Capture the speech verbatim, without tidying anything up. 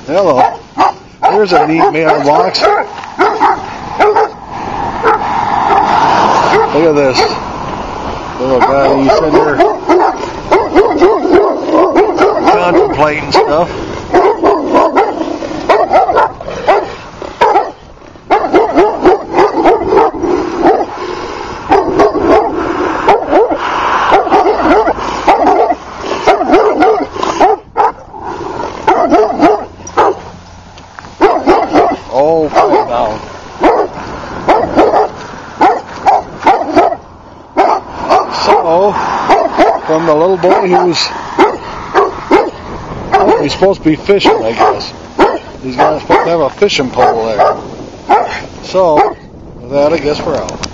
Hello. Here's a neat mailbox. Look at this. Little guy, he's in there contemplating stuff. Oh, fine down. So, from the little boy who's he's supposed to be fishing, I guess. He's not supposed to have a fishing pole there. So, with that, I guess we're out.